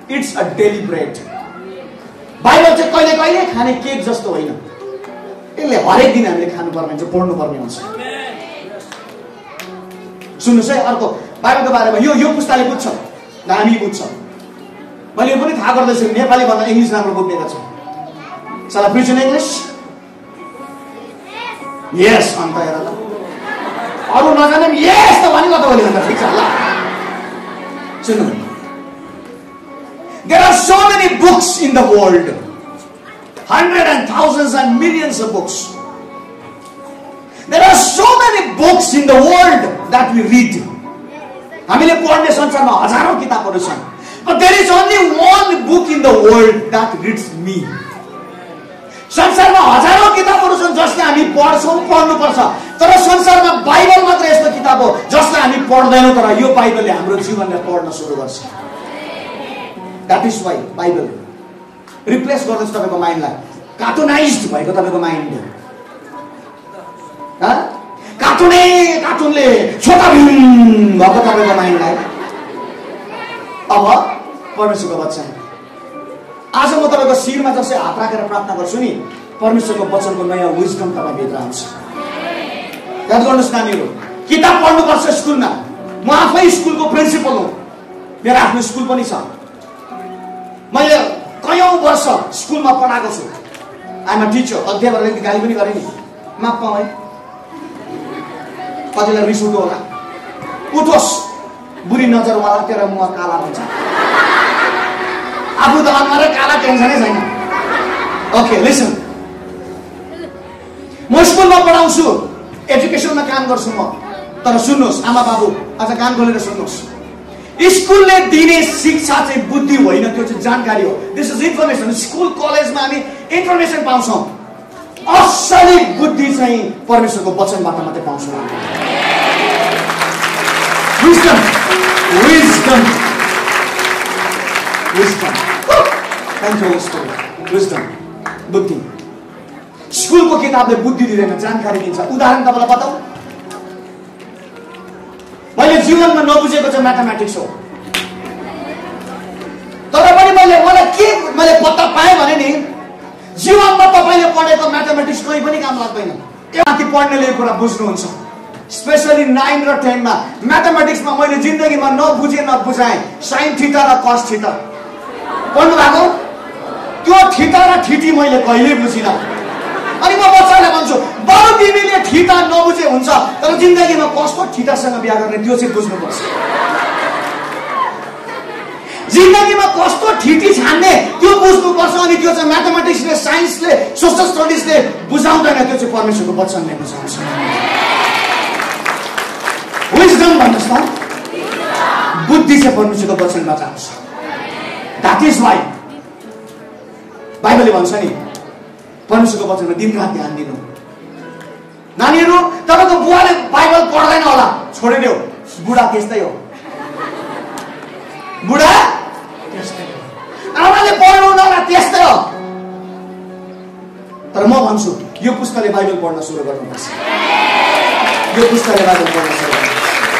It's a daily bread. Bible चाहिँ कहिले कहिले खाने केक जस्तो होइन, यसले हरेक दिन हामीले खानुपर्ने हुन्छ, पढ्नुपर्ने हुन्छ। सुन्नुहोस् है, अर्को बाइबलको बारेमा यो पुस्ताले बुझ्छ र हामी बुझ्छ। मैले यो पनि थाहा गर्दैछु नेपाली भन्दा इङ्ग्लिस राम्रो बुझ्ने गर्छ। Shall I preach in English? Yes, अन्त हेर ल, अरू नजाने पनि yes त भनेको त भने भन्दा ठिक छ ल। सुन्नु, there are so many books in the world, hundreds and thousands and millions of books. There are so many books in the world that we read. हामीले पढ्ने संसारमा हजारौं किताबहरू छन्, but there is only one book in the world that reads me. संसारमा हजारौं किताबहरू छन् जसले हामी पढ्छौं, पढ्नुपर्छ, तर संसारमा बाइबल मात्र यस्तो किताब हो जसलाई हामी पढ्दैनौं, तर यो बाइबलले हाम्रो जीवनलाई पढ्न सुरु गर्छ। That is why Bible replace गर्दैछ तपाईको माइन्डलाई, कार्टुनाइज्ड भएको तपाईको माइन्ड। कार्टुनले छोटा भीम भएको तपाईको माइन्डलाई। अब परमेश्वरको वचन, आज म तपाईको शिरमा जसै हात राखेर प्रार्थना गर्छु नि, परमेश्वरको वचनको नयाँ विजडम तपाईभित्र आउँछ। याद गर्नुहोस् नानीहरू, किताब पढ्नुपर्छ स्कुलमा। म आफै स्कुलको प्रिन्सिपल हुँ, मेरो आफ्नो स्कुल पनि छ। मैले कयौं वर्ष स्कुलमा पढाएको छु। I'm a teacher. अध्यापकहरूले गाली पनि गरे नि, माफ पाऊ है, कतिलाई रिस उठ्यो होला। उठोस्, बुढी नजरवाला तेरो मुह काला हुन्छ। आफू त अनुहारै काला, टेन्सनै छैन। ओके लिसन, म स्कुलमा पढाउँछु, एजुकेसनमा काम गर्छु म। तर सुन्नुहोस् आमा बाबु, आज कान खोलेर सुन्नुहोस्, स्कुलले दिने शिक्षा चाहिँ बुद्धि होइन, त्यो चाहिँ जानकारी हो। This is information. स्कुल कलेजमा हामी इन्फर्मेसन पाउँछौँ, असली बुद्धि चाहिँ परमेश्वरको वचनबाट मात्रै पाउँछौँ। Wisdom, wisdom, wisdom. Thank you spirit. Wisdom, बुद्धि। स्कुलको किताबले बुद्धि दिँदैन, जानकारी दिन्छ। उदाहरण तपाईँलाई बताऊ, मैले जीवनमा नबुझेको चाहिँ म्याथमेटिक्स हो, तर पनि मैले पत्ता पाएँ भने नि, जीवनमा तपाईँले पढेको म्याथमेटिक्स कहीँ पनि काम लाग्दैन। माथि पढ्नेले यो कुरा बुझ्नुहुन्छ। स्पेसली 9 र 10 मा म्याथमेटिक्समा मैले जिन्दगीमा नबुझाएँ साइन थीटा र कस थीटा। पढ्नु भएको? त्यो थीटा र थीटी मैले कहिल्यै बुझिनँ। अनि म बच्चालाई भन्छु, बरु तिमीले थीटा नबुझे हुन्छ, तर जिन्दगीमा कस्तो थीटासँग बिहा गर्ने त्यो चाहिँ बुझ्नुपर्छ। जिन्दगीमा कस्तो थीटी छान्ने त्यो बुझ्नुपर्छ। अनि त्यो चाहिँ म्याथमेटिक्सले, साइन्सले, सोशल स्टडिजले बुझाउँदैन, त्यो चाहिँ परमेश्वरको वचनले बुझाउँछ। विजडम भन्नुहोस् न, बुद्धि चाहिँ परमेश्वरको वचनबाट आउँछ। द्याट इज वाइ बाइबलले भन्छ नि, परमेश्वरको वचनमा दिनरात ध्यान दिनु। नानीहरू, तपाईँको बुवाले बाइबल पढ्दैन होला, छोडिदेऊ। बुढा त्यस्तै हो, बुढा त्यस्तै हो। आमाले पढ्नु होला, त्यस्तै हो। तर म भन्छु, यो पुस्तकले बाइबल पढ्न सुरु गर्नुपर्छ। यो पुस्तकले बाइबल पढ्न सुरु गर्नुपर्छ।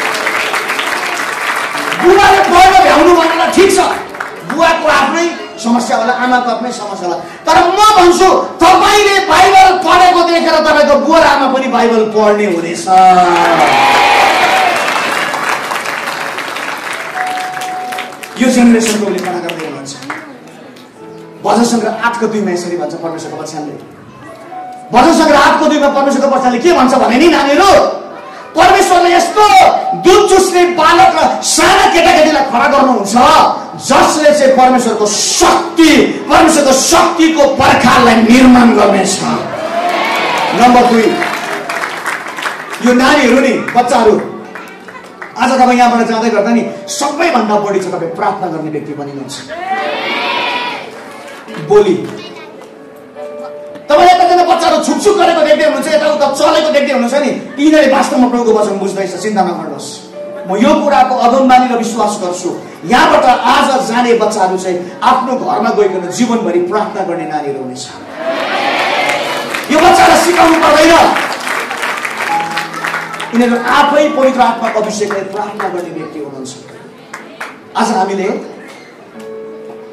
बुढाले पढ्न भ्याउनु भनेर ठिक छ, बुवाको आफ्नै समस्या होला, आमाको आफ्नै समस्या होला, तर म भन्छु तपाईले बाइबल पढेको देखेर तपाईको बुवा र आमा पनि बाइबल पढ्ने हुनेछ। यो जेनेरेसनको लेखना गर्दै हुनुहुन्छ। भजन सङ्ग्रह 8:2 मा यसरी भन्छ परमेश्वरको वचनले। भजन सङ्ग्रह 8:2 मा परमेश्वरको वचनले के भन्छ भने नि नानीहरू, परमेश्वरले यस्तो दुध चुस्ने बालक र साना केटाकेटीलाई खडा गर्नुहुन्छ जसले चाहिँ परमेश्वरको शक्तिको पर्खाललाई निर्माण गर्नेछ। नम्बर 2, यो नानीहरू नि, बच्चाहरू, आज तपाईँ यहाँबाट जाँदै गर्दा नि सबैभन्दा बढी चाहिँ तपाईँ प्रार्थना गर्ने व्यक्ति बनिनुहुन्छ। बोली तपाईँ यताजना बच्चाहरू छुकछुक गरेको देख्दै हुनुहुन्छ, यताउता चलेको देख्दै हुनुहुन्छ नि, यिनीहरूले वास्तवमा प्रभुको वचन बुझ्दैछ। चिन्ता नगर्नुहोस्, म यो कुराको अगमबानी र विश्वास गर्छु। यहाँबाट आज जाने बच्चाहरू चाहिँ आफ्नो घरमा गइकन जीवनभरि प्रार्थना गर्ने नानीहरू हुनेछ। यो बच्चालाई सिकाउनु पर्दैन, यिनीहरू आफै पवित्र आत्माको अभिषेकले प्रार्थना गर्ने व्यक्ति हुनुहुन्छ। आज हामीले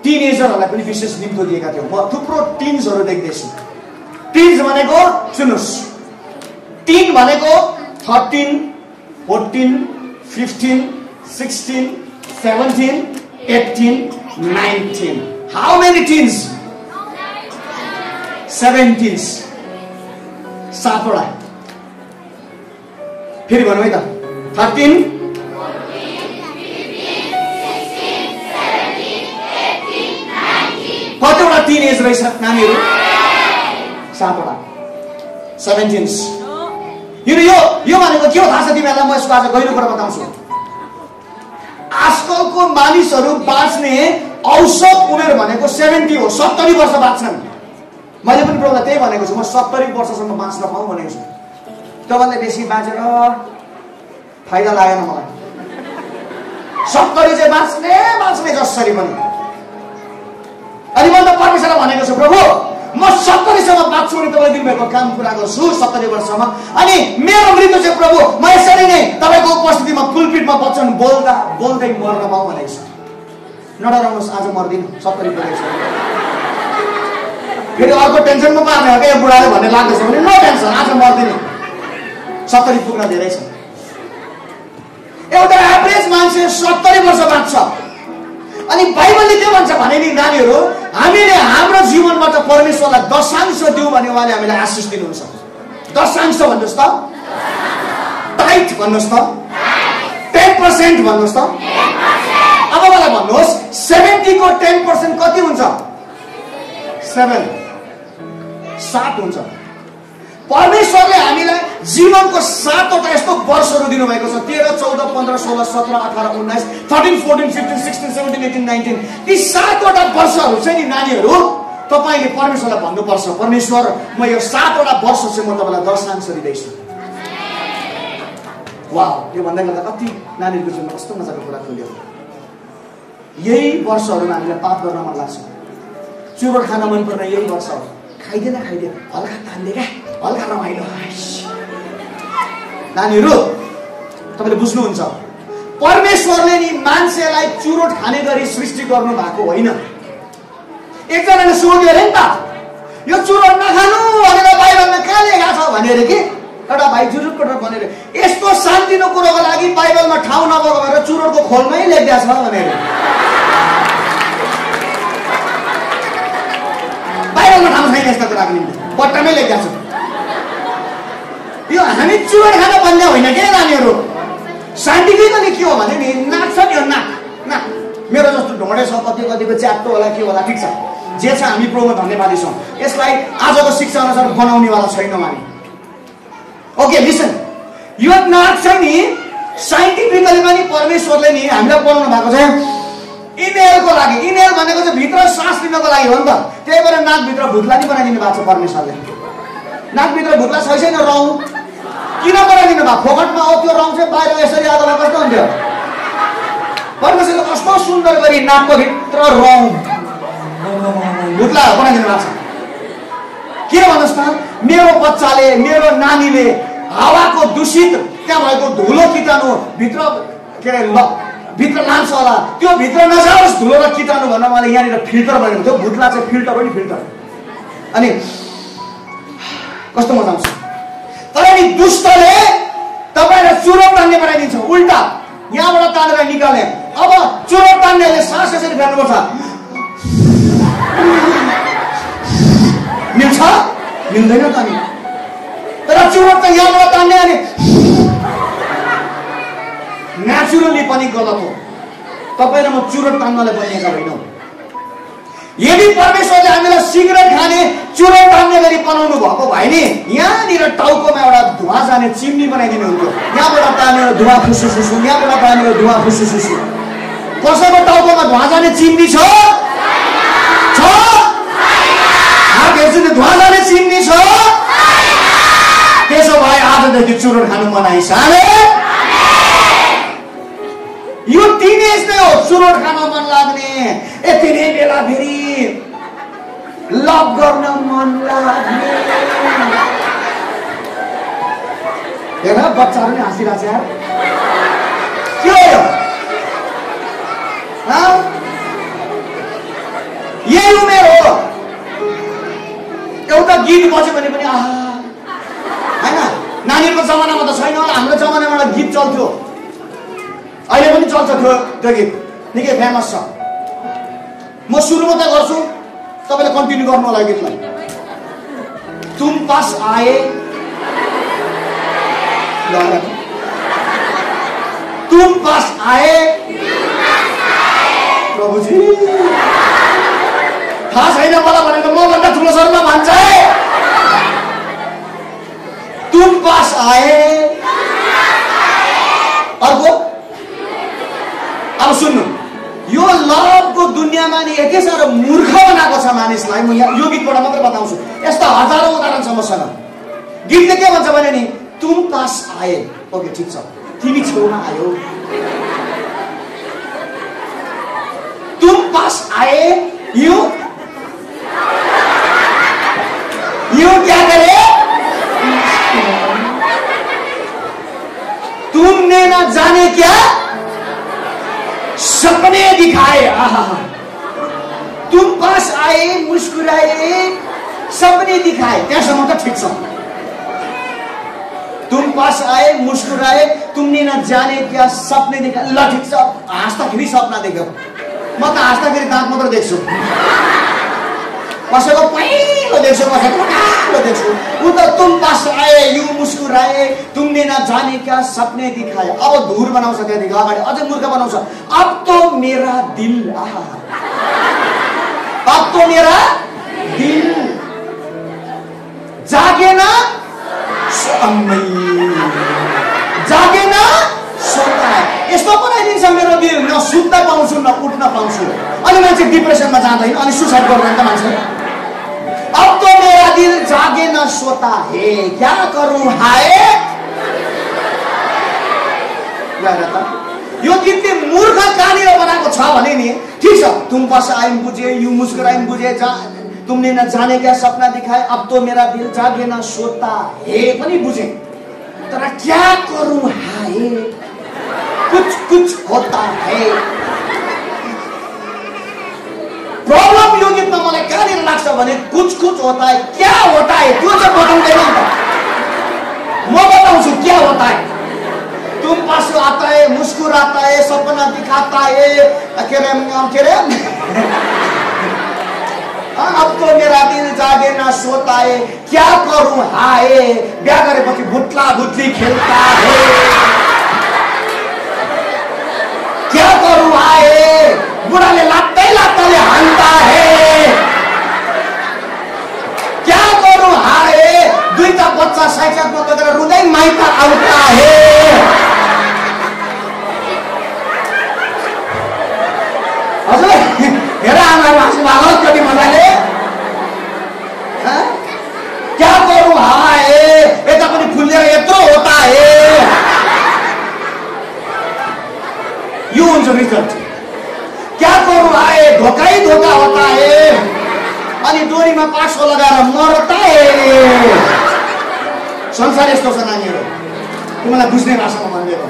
टिनेजरहरूलाई पनि विशेष निम्तो दिएका थियौँ। म थुप्रो टिन्सहरू देख्दैछु। टिन्स भनेको सुन्नुहोस्, टिन भनेको 13, 14, 15, 16, 17, 18, 19. How many teens? 7 teens. 7 वटा। फेरि भन्नु है त। 13, 14, 15, 16, 17, 18, 19. कतिवटा टिनेज रहेछ नानीहरू? 7 वटा। 7 teens. यो भनेको के हो थाहा छ तिमीहरूलाई? म यसको आज गहिरो कुरा बताउँछु। आजकलको मानिसहरू बाँच्ने औसत उमेर भनेको 70 हो, 70 वर्ष बाँच्छन्। मैले पनि प्रभुलाई त्यही भनेको छु, म 70 वर्षसम्म बाँच्न पाऊँ भनेको छु। त्योभन्दा बेसी बाँचेर फाइदा लागेन मलाई। 70 चाहिँ बाँच्ने जसरी पनि। अनि मैले त परमेश्वरलाई भनेको छु, प्रभु म 70 सम्म बाँच्छु भने तपाईँले दिनुभएको काम पुरा गर्छु 70 वर्षसम्म। अनि मेरो मृत्यु चाहिँ प्रभु म यसरी नै तपाईँको उपस्थितिमा पुलपिटमा वचन बोल्दै मर्न पाऊँ भनेको छु। नडराउनुहोस्, आज मर्दिन, 70 पुगेको छ। फेरि अर्को टेन्सनमा पार्ने हो क्या यो बुढाले भन्ने लाग्दैछ भने नो टेन्सन, आज मर्दिन, 70 पुग्न धेरै छ। एउटा एभरेज मान्छे 70 वर्ष बाँच्छ। अनि बाइबलले के भन्छ भने नि नानीहरू, हामीले हाम्रो जीवनबाट परमेश्वरलाई दशांश दिउँ भने उहाँले हामीलाई आशिष दिनुहुन्छ। दशांश भन्नुहोस् त, टाइट भन्नुहोस् त, 10% भन्नुहोस् त। अब मलाई भन्नुहोस् 70 को 10% कति हुन्छ? 7 हुन्छ। परमेश्वरले हामीलाई जीवनको 7 वटा यस्तो वर्षहरू दिनुभएको छ। 13, 14, 15, 16, 17, 18, 19, 13, 14, 15, 16, 17, 18, 19। ती 7 वटा वर्षहरू चाहिँ नि नानीहरू तपाईँले परमेश्वरलाई भन्नुपर्छ, परमेश्वर म यो 7 वटा वर्ष चाहिँ म तपाईँलाई दशांश दिँदैछु। वाह, यो भन्दै गर्दा कति नानीहरूको जीवनमा कस्तो मजाको कुरा खुल्यो। यही वर्षहरूमा हामीलाई पाप गर्न मन लाग्छ, चुरोट खान मन पर्ने यही वर्ष हो। खाइदिएन हल्का तान्दे क्या, हल्का रमाइलो। नानीहरू तपाईँले बुझ्नुहुन्छ, परमेश्वरले नि मान्छेलाई चुरोट खाने गरी सृष्टि गर्नु भएको होइन। एकजनाले सोध्यो अरे नि त, यो चुरोट नखानु भनेर बाइबलमा कहाँ लेखेको छ भने अरे कि एउटा भाइ जुरुटको भनेर, यस्तो शान्तिको कुरोको लागि बाइबलमा ठाउँ नभएको भएर चुरोटको खोलमै लेखिदिएको छ भनेर। बाइबलमा ठाउँ छैन यस्तो कुराको निम्ति, पट्टामै लेखिदिएको छ। यो हामी चुरोट खान भन्ने होइन के नानीहरू। साइन्टिफिकली के हो भने नि, नाक छ नि, नाक मेरो जस्तो ढोँडे छ, कतिको च्याप्टो होला, के होला, ठिक छ, जे छ हामी प्रभुमा धन्यवादी छौँ। यसलाई आजको शिक्षा अनुसार बनाउनेवाला छैनौँ हामी। ओके लिसन, यो नाक छ नि साइन्टिफिकली पनि परमेश्वरले नि हामीलाई बनाउनु भएको छ इनहेलको लागि। इनहेल भनेको चाहिँ भित्र सास लिनको लागि हो नि त। त्यही भएर नाकभित्र भुत्ला नि बनाइदिनु भएको छ परमेश्वरले। नाकभित्र भुत्ला छैन, रौँ किन बनाइदिनु भएको? फोकटमा हो त्यो रौँ चाहिँ बाहिर यसरी आएको भए कस्तो हुन्थ्यो? परमेश्वरले कस्तो सुन्दर गरी नाकको भित्र रौँ भुत्ला बनाइदिनु भएको छ। किन भन्नुहोस् त, मेरो बच्चाले, मेरो नानीले हावाको दूषित त्यहाँ भएको धुलो कीटाणु भित्र के अरे भित्र लान्छ होला, त्यो भित्र नजाओस् धुलो र कीटाणु भनेर मैले यहाँनिर फिल्टर बनाएको थियो। भुत्ला चाहिँ फिल्टर हो नि, फिल्टर। अनि कस्तो मजा आउँछ। तर नि दुष्टले तपाईँलाई चुरोट तान्ने बनाइदिन्छ, उल्टा यहाँबाट तानेर निकाल्ने। अब चुरोट तान्नेले सास यसरी फेर्नुपर्छ, मिल्छ? मिल्दैन त नि। तर चुरोट त यहाँबाट तान्ने अनि नेचुरली पनि गलत हो। तपाईँ र म चुरोट तान्नलाई बनिएका होइनौँ। यदि परमेश्वरले हामीलाई सिगरेट खाने, चुरोट तान्ने गरी बनाउनु भएको भए नि यहाँनिर टाउकोमा एउटा धुवा जाने चिम्नी बनाइदिनु हुन्थ्यो। यहाँबाट तानेर धुवा फुसु फुसु, यहाँबाट तानेर धुवा फुसु फुसु। कसैको टाउकोमा धुवा जाने चिम्नी छ? धुवा जाने चिम्नी छ? त्यसो भए आजदेखि चुरोट खानु मनाइ साले। यो टिनेज नै हो चुरोट खान मन लाग्ने। यति नै बेला फेरि लभ गर्न मन लाग्ने। हेर बच्चाहरू नि हाँसिरहेको छ यार, के हो यो? गीत चल्थ्यो, अहिले पनि चल्छ त्यो गीत, निकै फेमस छ। म सुरु मात्रै गर्छु, तपाईँले कन्टिन्यू गर्नु होला गीतलाई। तुम पास आए, तुम पास आए प्रभुजी, थाहा छैन मलाई भनेको मभन्दा ठुलो स्वरमा भन्छ है। तुम पास आए, अर्को अब सुन्नु, यो लभको दुनियाँमा नि यति साह्रो मूर्ख बनाएको छ मानिसलाई। म यो गीतबाट मात्र बताउँछु, यस्ता हजारौं उदाहरण छ मसँग। गीतले के भन्छ भने नि, तुम पास आए, ओके ठिक छ, तिमी छेउमा आयो। तुम पास आए, यू क्या करे, तुमने ना जाने क्या सपने दिखाए। तुम पास आए, मुस्कुराए, सपने दिखाए, त्यहाँसम्म त ठिक छ। तुम पास आए, मुस्कुराए, तुमने न जाने क्या सपने दिखाए, ल ठिक छ, हाँस्दाखेरि सपना देख्यो। म त हाँस्दाखेरि दाँत मात्र देख्छु, कसैको पहिलो देख्छु, कसैको कालो देख्छु। ऊ त तुम पास आए, यू मुस्कुराए, तुमने न जाने क्या सपने दिखाए। अब धुर बनाउँछ त्यहाँदेखि अगाडि, अझै मूर्ख बनाउँछ। अब तो मेरा दिल, अब तो मेरा दिल जागे ना, जागे ना सोता है। यस्तो बनाइदिन्छ मेरो दिल, न सुत्न पाउँछु न उठ्न पाउँछु। अनि मान्छे डिप्रेसनमा जाँदैन, अनि सुसाइड गर्दैन त मान्छे। अब तो मेरा दिल जागे न सोता है, क्या करूं हाय। यो गीतले मूर्ख कहाँनिर बनाएको छ भने नि, ठिक छ, तुम पास आए बुझे, यू मुस्कुराए बुझे, तुमने न जाने क्या सपना दिखाए, अब तो मेरा दिल जागे न सोता है पनि बुझे, तर क्या करूं हाय, कुछ कुछ होता है। प्रॉब्लम यो गीतमा मलाई कहाँनिर लाग्छ भने, कुछ कुछ होता है, क्या होता है त्यो चाहिँ बताउँदैन नि त। म बताउँछु क्या होता है। तुम पास आता है, मुस्कुराता है, सपना दिखाता है, के रे अब तो मेरा दिल जागे ना सोता है, क्या करूं हाय, बिहा गरेपछि भुट्ला भुट्ली खेल्ता है, क्या करूं हाय, बुढाले लात्तै लात्ताले हान्ता है, क्या करूं हाय, दुईटा बच्चा साइकलमा लगेर रुँदै माइत आउँता है। हजुर हेर आमाहरू हाँस्नु भएको कति मजाले। क्या करूं हाय, यता पनि फुलेर यत्रो होता है। यो हुन्छ रिजल्ट। क्या करूं हाय, धोका ही धोका होता है, अनि डोरीमा पासो लगाएर मर्ता है। संसार यस्तो छ नानीहरू, तिमीलाई बुझ्ने भाषामा भनिदिएको।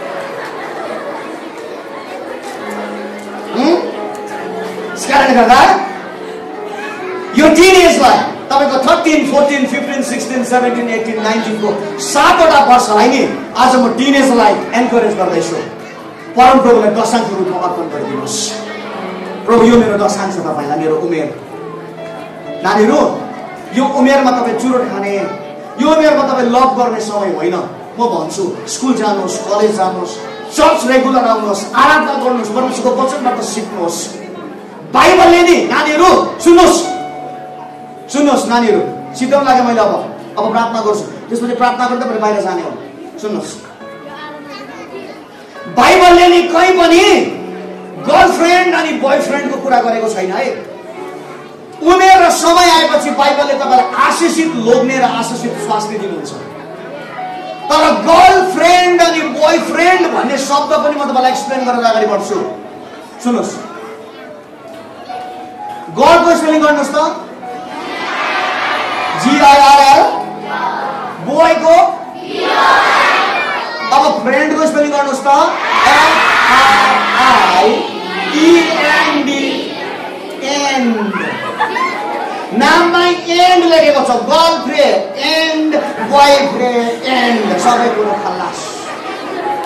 त्यसकारणले गर्दा यो टिनेजलाई, तपाईको 13, 14, 15, 16, 17, 18, 19 को 7वटा वर्षलाई नि आज म टिनेजलाई एन्करेज गर्दैछु। परमप्रभुलाई दशांशको रूपमा अर्पण गरिदिनुहोस्। प्रभु यो मेरो दशांश छ तपाईलाई, मेरो उमेर। नानीहरू, यो उमेरमा तपाईँ चुरोट खाने, यो उमेरमा तपाईँ लभ गर्ने समय होइन। म भन्छु स्कुल जानुहोस्, कलेज जानुहोस्, चर्च रेगुलर आउनुहोस्, आराधना गर्नुहोस्, परमेश्वरको वचनबाट सिक्नुहोस्। बाइबलले नि नानीहरू सुन्नुहोस् नानीहरू, सिद्धाउन लाग्यो मैले। अब प्रार्थना गर्छु, त्यसपछि प्रार्थना गर्दै पनि बाहिर जाने हो। सुन्नुहोस्, बाइबलले नि कहीँ पनि गर्लफ्रेन्ड अनि बोयफ्रेन्डको कुरा गरेको छैन है। उमेर र समय आएपछि बाइबलले तपाईँलाई आशिषित लोग्ने र आशिषित स्वास्थ्य दिनुहुन्छ। तर गर्लफ्रेन्ड अनि बोयफ्रेन्ड भन्ने शब्द पनि म तपाईँलाई एक्सप्लेन गरेर अगाडि बढ्छु। सुन्नुहोस्, गर्लको स्पेलिङ गर्नुहोस् त, GIRL, बोयको, अब फ्रेन्डको स्पेलिङ गर्नुहोस् त, FRIEND, एन्ड। नाममा एन्ड लेखेको छ, गर्लफ्रेन्ड एन्ड बोयफ्रेन्ड एन्ड, सबै कुरो खल्लास।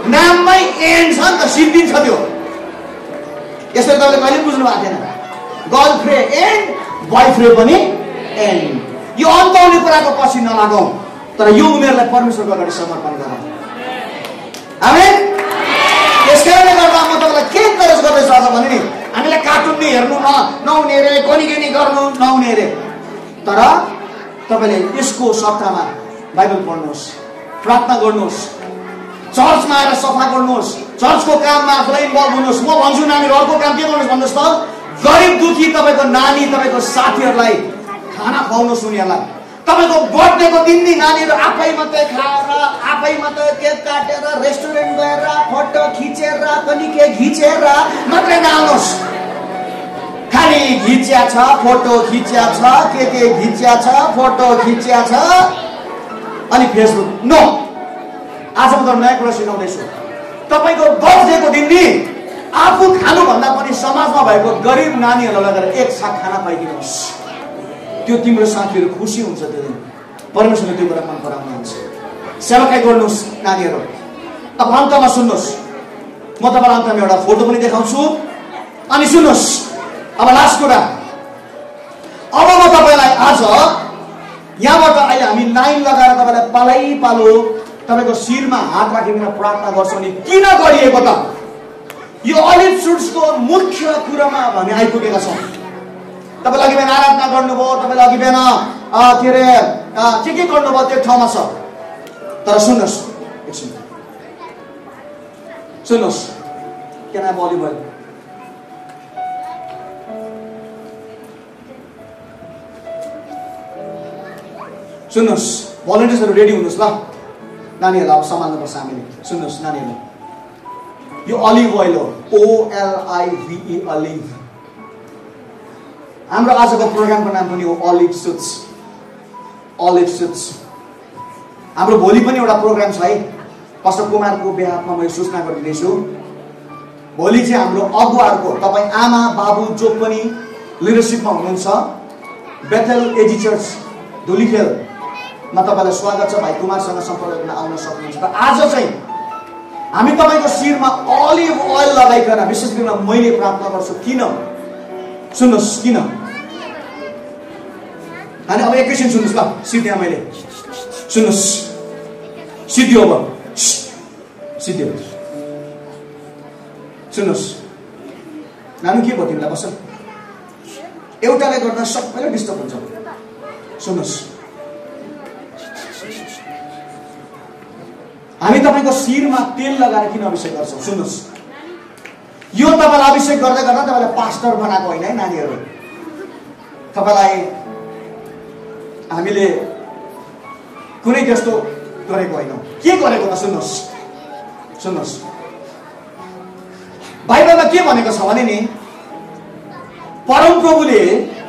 नाममै एन्ड छ नि त, सिद्धिन्छ त्यो। यसरी तपाईँले कहिले बुझ्नु भएको थिएन। गर्लफ्रेन्ड एन्ड, बोयफ्रेन्ड पनि एन्ड। यो अन्ताउने कुराको पछि नलागौँ, तर यो उमेरलाई परमेश्वरको अगाडि समर्पण गरौँ। आमेन। यसकारणले गर्दा म तपाईँलाई के encourage गर्दैछु आज भने नि, हामीले कार्टुन नि हेर्नु नहुने रे, गनी गर्नु नहुने रे, तर तपाईँले यसको सट्टामा बाइबल पढ्नुहोस्, प्रार्थना गर्नुहोस्, चर्चमा आएर सफा गर्नुहोस्, चर्चको काममा आफूलाई इन्भल्भ हुनुहोस्। म भन्छु नानीहरू अर्को काम के गर्नुहोस् भन्नुहोस् त, गरिब दुखी तपाईँको नानी, तपाईँको साथीहरूलाई खाना खुवाउनुहोस्। उनीहरूलाई तपाईँको बर्थडेको दिन नि नानीहरू आफै मात्रै खाएर, आफै मात्रै केक काटेर, रेस्टुरेन्ट गएर फोटो खिचेर, पनि के घिचेर मात्रै नआउनुहोस्। खाली घिच्या छ, फोटो खिच्या छ, के घिच्या छ, फोटो खिच्या छ, अनि फेसबुक। नो, आज म तपाईलाई नयाँ कुरा सिकाउँदैछु। तपाईँको बर्थडेको दिन नि आफू खानुभन्दा पनि समाजमा भएको गरिब नानीहरूलाई लगेर एक साथ खाना पाइदिनुहोस्। त्यो तिम्रो साथीहरू खुसी हुन्छ। त्यो दिन परमेश्वरले त्यो कुरा मन पराउनुहुन्छ। सेवाकाई गर्नुहोस् नानीहरू। अब अन्तमा सुन्नुहोस्, म तपाईँलाई अन्तमा एउटा फोटो पनि देखाउँछु। अनि सुन्नुहोस्, अब लास्ट कुरा, अब म तपाईँलाई आज यहाँबाट अहिले हामी लाइन लगाएर तपाईँलाई पालै पालो तपाईँको शिरमा हात राखिकन प्रार्थना गर्छौँ नि किन गरिएको त? यो अलिभ सुट्सको मुख्य कुरामा हामी आइपुगेका छौँ। तपाईँले अघि बिहान आराधना गर्नुभयो, तपाईँले अघि बिहान के अरे के गर्नुभयो त्यो ठाउँमा छ। तर सुन्नुहोस् एकछिन, सुन्नुहोस्, क्यान आई अलिभ ओइल? सुन्नुहोस्, भलन्टियर्सहरू रेडी हुनुहोस् ल, नानीहरूलाई अब सम्हाल्नुपर्छ हामीले। सुन्नुहोस् नानीहरू, यो अलिभ ओइल हो, OLIVE, अलिभ। हाम्रो आजको प्रोग्रामको नाम पनि हो अलिभ सुट्स, अलिभ सुट्स। हाम्रो भोलि पनि एउटा प्रोग्राम छ है, पास्टर कुमारको बेहाफमा मैले सूचना गरिदिँदैछु। भोलि चाहिँ हाम्रो अगुवाहरूको, तपाईँ आमा बाबु जो पनि लिडरसिपमा हुनुहुन्छ, बेथेल एजी चर्च धुलीखेलमा तपाईँलाई स्वागत छ। भाइ कुमारसँग सम्पर्क गर्न आउन सक्नुहुन्छ। र आज चाहिँ हामी तपाईँको शिरमा अलिभ ओइल लगाइकन, विशेष गरी मैले प्रार्थना गर्छु। किन? सुन्नुहोस्, किन? अनि अब एकैछिन सुन्नुहोस् ल, सिद्धियो मैले, सुन्नुहोस्, सिद्धियो, अब सिद्धियो, सुन्नुहोस्। नानी के भयो तिमीलाई? बस, एउटाले गर्दा सबैलाई डिस्टर्ब हुन्छ। सुन्नुहोस्, हामी तपाईँको शिरमा तेल लगाएर किन अभिषेक गर्छौँ? सुन्नुहोस्, यो तपाईँलाई अभिषेक गर्दै गर्दा तपाईँलाई पास्टर बनाएको होइन है नानीहरू। तपाईँलाई हामीले कुनै त्यस्तो गरेको होइन। के गरेको त? सुन्नुहोस्, सुन्नुहोस्, बाइबलमा के भनेको छ भने नि, परमप्रभुले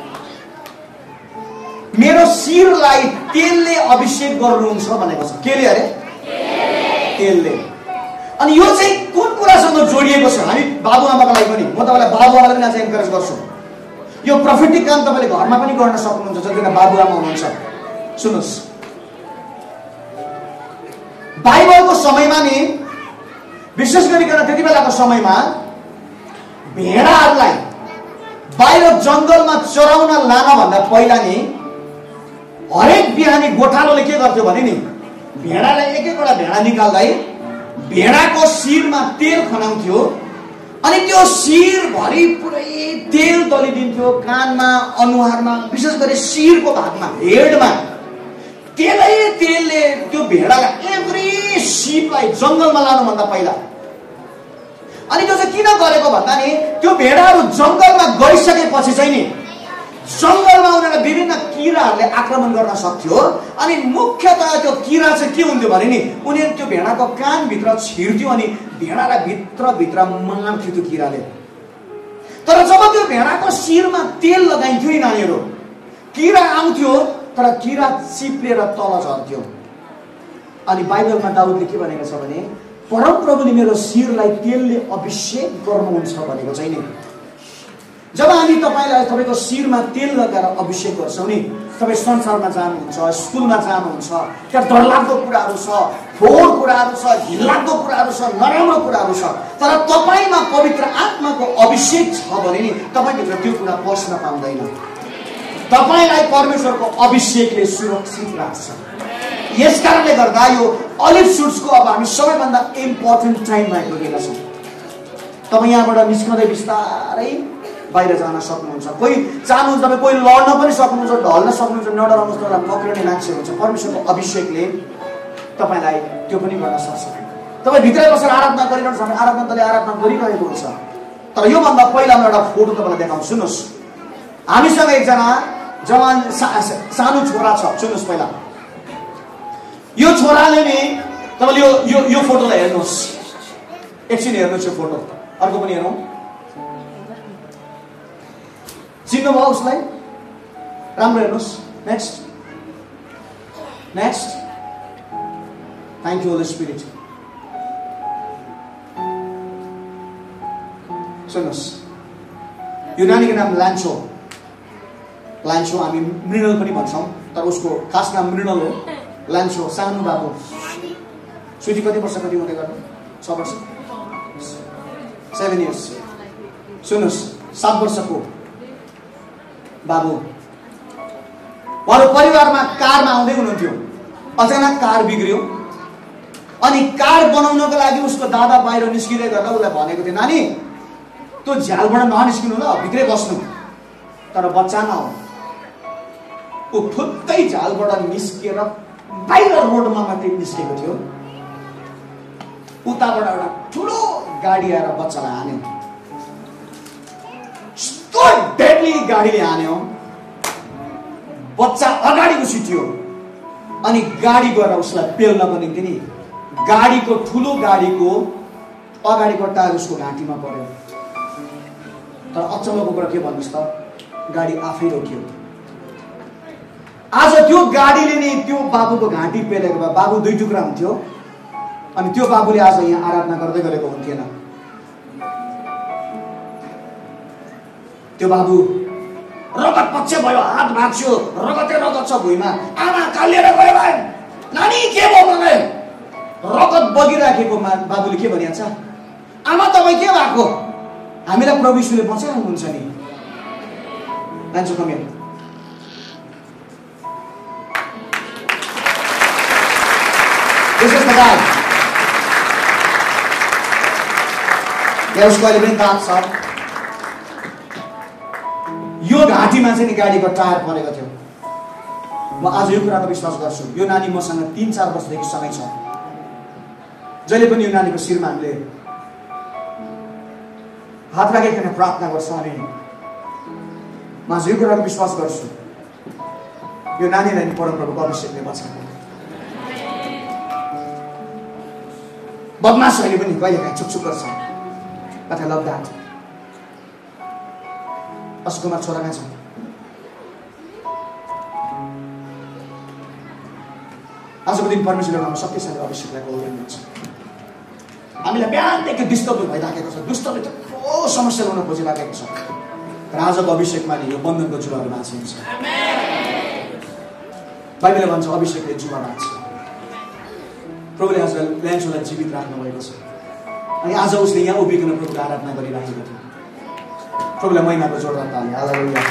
मेरो शिरलाई तेलले अभिषेक गर्नुहुन्छ भनेको छ। केले अरे? तेलले। अनि यो चाहिँ कुन कुरासँग जोडिएको छ? हामी बाबुआमाको लागि पनि, म तपाईँलाई बाबुआमालाई पनि आज एन्करेज गर्छु। यो प्रोफेटिक काम तपाईँले घरमा पनि गर्न सक्नुहुन्छ जतिजना बाबुआमा हुनुहुन्छ। सुन्नुहोस्, बाइबलको समयमा नि, विशेष गरिकन त्यति बेलाको समयमा भेडाहरूलाई बाहिर जङ्गलमा चराउन लानभन्दा पहिला नि हरेक बिहानी गोठालोले के गर्थ्यो भने नि, भेडालाई एक एकवटा भेडा निकाल्दै भेडाको शिरमा तेल खनाउँथ्यो। अनि त्यो शिरभरि पुरै तेल दलिदिन्थ्यो, कानमा, अनुहारमा, विशेष गरी शिरको भागमा, हेडमा तेलै तेलले त्यो भेडालाई, एभ्री शिपलाई जङ्गलमा लानुभन्दा पहिला। अनि त्यो चाहिँ किन गरेको भन्दा नि, त्यो भेडाहरू जङ्गलमा गइसकेपछि चाहिँ नि जङ्गलमा उनीहरूलाई विभिन्न किराहरूले आक्रमण गर्न सक्थ्यो। अनि मुख्यतः त्यो किरा चाहिँ के हुन्थ्यो भने नि, उनीहरू त्यो भेडाको कानभित्र छिर्थ्यो अनि भेडालाई भित्रभित्र मार्थ्यो त्यो किराले। तर जब त्यो भेडाको शिरमा तेल लगाइन्थ्यो नि नानीहरू, किरा आउँथ्यो तर किरा चिप्लेर तल झर्थ्यो। अनि बाइबलमा दाउदले के भनेको छ भने, परमप्रभुले मेरो शिरलाई तेलले अभिषेक गर्नुहुन्छ भनेको चाहिँ नि। जब हामी तपाईँलाई तपाईँको शिरमा तेल लगाएर अभिषेक गर्छौँ नि, तपाईँ संसारमा जानुहुन्छ, स्कुलमा जानुहुन्छ, त्यहाँ डरलाग्दो कुराहरू छ, फोहोर कुराहरू छ, घिनलाग्दो कुराहरू छ, नराम्रो कुराहरू छ, तर तपाईमा पवित्र आत्माको अभिषेक छ भने नि तपाईभित्र त्यो कुरा पस्न पाउँदैन। तपाईलाई परमेश्वरको अभिषेकले सुरक्षित राख्छ। यसकारणले गर्दा यो अलिभ सुट्सको अब हामी सबैभन्दा इम्पोर्टेन्ट टाइममा आइपुगेका छौँ। तपाईँ यहाँबाट निस्कँदै बिस्तारै बाहिर जान सक्नुहुन्छ। कोही चाहनुहुन्छ तपाईँ, कोही लड्न पनि सक्नुहुन्छ, ढल्न सक्नुहुन्छ, नडराउनुहोस्, तपाईँलाई पक्रिने मान्छे हुन्छ। परमेश्वरको अभिषेकले तपाईँलाई त्यो पनि गर्न सक्छ। तपाईँ भित्रै बसेर आराधना गरिरहनुहोस् भने आराधना दलले आराधना गरिरहेको हुन्छ। तर योभन्दा पहिला म एउटा फोटो तपाईँलाई देखाउँछु। सुन्नुहोस्, हामीसँग एकजना जवान सानो छोरा छ। सुन्नुहोस्, पहिला यो छोराले नि तपाईँले यो फोटोलाई हेर्नुहोस्, एकछिन हेर्नुहोस् यो फोटो। अर्को पनि हेरौँ, चिन्नुभयो उसलाई? राम्रो हेर्नुहोस्। Next next. Thank you holy spirit. सुन्नुहोस्, यो नानीको नाम लान्चो। लान्चो हामी मृणल पनि भन्छौँ, तर उसको खास नाम मृणल हो। लान्चो सानो बाबु। स्विटी कति वर्ष कति हुँदै गर्नु? 6 वर्ष, 7 इयर्स। सुन्नुहोस्, 7 वर्षको बाबु उहाँको परिवारमा कारमा आउँदै हुनुहुन्थ्यो। अचानक कार बिग्रियो अनि कार बनाउनको लागि उसको दादा बाहिर निस्किँदै गर्दा उसलाई भनेको थियो, नानी त्यो झ्यालबाट ननिस्किनु ल, भित्रै बस्नु, तर बच्चा नहो। ऊ फुत्तै झ्यालबाट निस्किएर बाहिर रोडमा मात्रै निस्केको थियो। उताबाट एउटा ठुलो गाडी आएर बच्चालाई हान्यो। यस्तो डेडली गाडीले हान्यो, बच्चा अगाडि उसिट्यो अनि गाडी गएर उसलाई पेल्नको निम्ति नि गाडीको ठुलो गाडीको अगाडिको टायर उसको घाँटीमा पर्यो। तर अचम्मको कुरा के भन्नुहोस् त, गाडी आफै रोकियो। आज त्यो गाडीले नि त्यो बाबुको घाँटी पेलेको भए बाबु 2 टुक्रा हुन्थ्यो अनि त्यो बाबुले आज यहाँ आराधना गर्दै गरेको हुन्थेन। त्यो बाबु रगत पक्ष भयो, हात भाँच्यो, रगतै रगत छ भुइँमा। आमा कालिएर गयो भाइ, नानी के भयो मलाई? रगत बगिराखेको बाबुले के भनिहाल्छ, आमा तपाईँ के भएको? हामीलाई प्रभु यीशुले बचाउनुहुन्छ नि। मान्छे कमी उसको अहिले पनि दाग छ। यो घाँटीमा चाहिँ नि गाडीको टायर परेको थियो। म आज यो कुराको विश्वास गर्छु, यो नानी मसँग 3-4 वर्षदेखि सँगै छ। जहिले पनि यो नानीको शिरमा हामीले हात राखिकन प्रार्थना गर्छौँ अनि म आज यो कुराको विश्वास गर्छु, यो नानीलाई नि परमप्रभुको अभिषेकले बचाएको। बदमासहरूले पनि कहिलेकाहीँ चुकचुक गर्छ। But I love that. असकुमार छोरा कहाँ छ? आजको दिन परमेश्वरले हाम्रो शक्तिशाली अभिषेकलाई कल गर्नुहुन्छ। हामीलाई बिहानदेखि डिस्टर्ब भइराखेको छ, दुष्टले थुप्रो समस्या ल्याउन खोजिराखेको छ, र आजको अभिषेकमा नि यो बन्धनको जुवाहरू भाँचिन्छ। बाइबलले भन्छ अभिषेकले जुवा भाँच्छ। प्रभुले आज ल्यान्चोलाई जीवित राख्नु भएको छ अनि आज उसले यहाँ उभिकन प्रभुको आराधना गरिराखेको थियो। प्रभुलाई महिमाको जोरदार ताली। हालेलुया।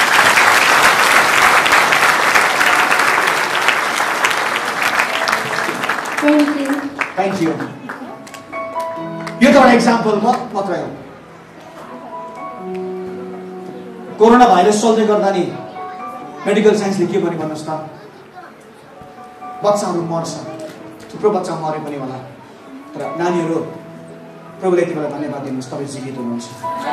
Thank you. यो त एउटा एक्जाम्पल मात्रै हो। कोरोना भाइरस चल्दै गर्दा नि मेडिकल साइन्सले के भन्यो भन्नुहोस् त, बच्चाहरू मर्छ, थुप्रो बच्चा मरे पनि होला, तर नानीहरू प्रभुले यति बेला धन्यवाद दिनुहोस्, तपाईँ जीवित हुनुहुन्छ।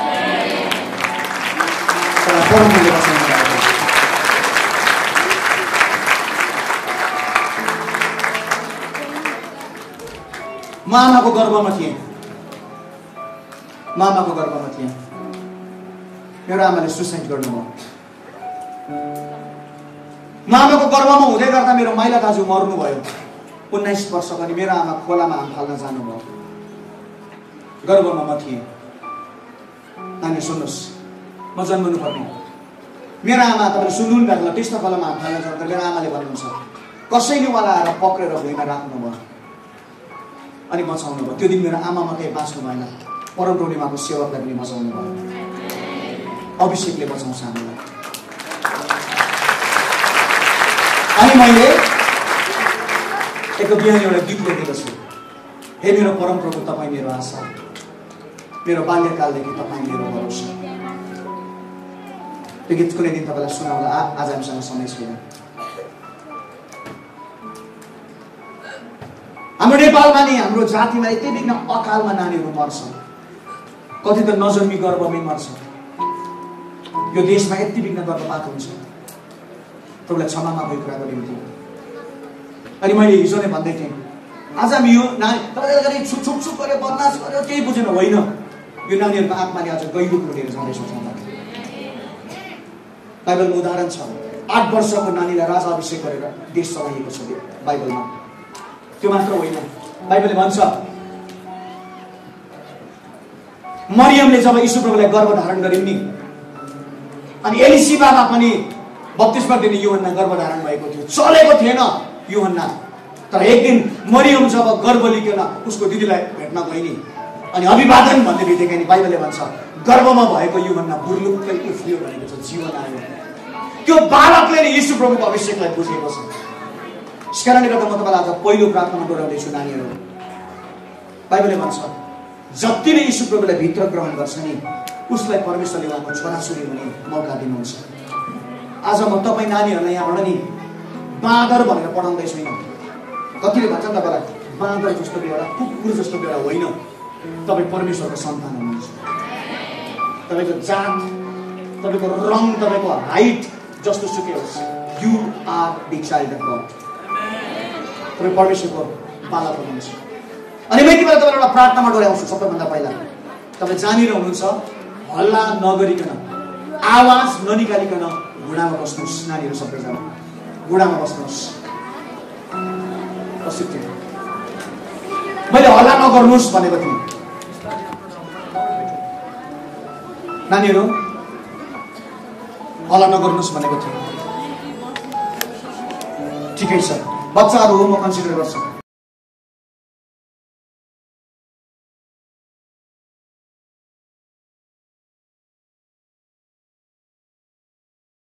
म आमाको गर्भमा थिएँ, मामाको गर्भमा थिएँ। मेरो आमाले सुसाइड गर्नुभयो। मामाको गर्भमा हुँदै गर्दा मेरो माइला दाजु मर्नुभयो 19 वर्षको। अनि मेरो आमा खोलामा हाम फाल्न जानुभयो। गर्भमा म थिएँ। नानी सुन्नुहोस्, म जन्मनु पर्ने। मेरो आमा तपाईँले सुन्नु भएको होला, टिस्टा खोलामा हाम फाल्न जाँदा मेरो आमाले भन्नुहुन्छ कसैले उहाँलाई आएर पक्रेर भुइँमा राख्नुभयो। अनि बचाउनु भयो। त्यो दिन मेरो आमा मात्रै बाँच्नु भएन, परमप्रभुले उहाँको सेवकलाई पनि बचाउनु भयो। अभिषेकले बचाउँछ हामीलाई। अनि मैले एक बिहान एउटा गीत लेखेको छु, हे मेरो परमप्रभु तपाईँ मेरो आशा, मेरो बाल्यकालदेखि तपाईँ मेरो भरोसा। त्यो गीत कुनै दिन तपाईँलाई सुनाउँदा आज हामीसँग समय छैन। हाम्रो नेपालमा नि हाम्रो जातिमा यति बिघ्न अकालमा नानीहरू मर्छ, कति त नजन्मी गर्भमै मर्छ। यो देशमा यति बिघ्न गर्भपात हुन्छ। तपाईँलाई क्षमामा भएको कुराको निम्ति। अनि मैले हिजो नै भन्दै थिएँ, आज हामी यो नानी तपाईँले छुक गर्यो, बदमास गर्यो, केही बुझेन, होइन। यो नानीहरूको आत्माले आज गैरुक लुटेर जाँदैछ। बाइबलमा उदाहरण छ, 8 वर्षको नानीलाई राजा अभिषेक गरेर देश चलाइएको छ बाइबलमा। त्यो मात्र होइन, बाइबलले भन्छ मरियमले जब यीशु प्रभुलाई गर्भधारण गरिन् नि, अनि एलिसिबामा पनि बप्तिस्मा दिने यूहन्ना गर्भधारण भएको थियो। चलेको थिएन यूहन्ना, तर एक दिन मरियम जब गर्भ लिकन उसको दिदीलाई भेट्न गइन् नि, अनि अभिवादन भन्ने बित्तिकै नि बाइबलले भन्छ गर्भमा भएको यूहन्ना बुर्लुक्कै उफ्रियो भनेको छ, जीवन आयो। त्यो बालकले नै यीशु प्रभुको अभिषेकलाई बुझेको छ। यसकारणले गर्दा म तपाईँलाई आज पहिलो प्रार्थनामा डोराउँदैछु नानीहरू। बाइबलले भन्छ जतिले यीशु प्रभुलाई भित्र ग्रहण गर्छ नि, उसलाई परमेश्वरले उहाँको छोराछोरी हुने मौका दिनुहुन्छ। आज म तपाईँ नानीहरूलाई यहाँबाट नि बाँदर भनेर पढाउँदैछु। कतिले भन्छ तपाईँलाई बाँदर जस्तो बेहोरा, कुकुर जस्तो बेहोरा होइन। तपाईँ परमेश्वरको सन्तान हुनुहुन्छ। तपाईँको जात, तपाईँको रङ, तपाईँको हाइट जस्तो सुकै होस्, you are the child of God. तपाईँ परमेश्वरको बालक हुनुहुन्छ। अनि मैले तपाईँलाई एउटा प्रार्थनामा डोर्याउँछु। सबैभन्दा पहिला तपाईँ जहाँनिर हुनुहुन्छ हल्ला नगरिकन, आवाज ननिकालिकन घुँडामा बस्नुहोस्। नानीहरू सबैजना घुँडामा बस्नुहोस्। मैले हल्ला नगर्नुहोस् भनेको थिएँ। नानीहरू हल्ला नगर्नुहोस् भनेको थिएँ। ठिकै छ, बच्चाहरू हो, म कन्सिडर गर्छु।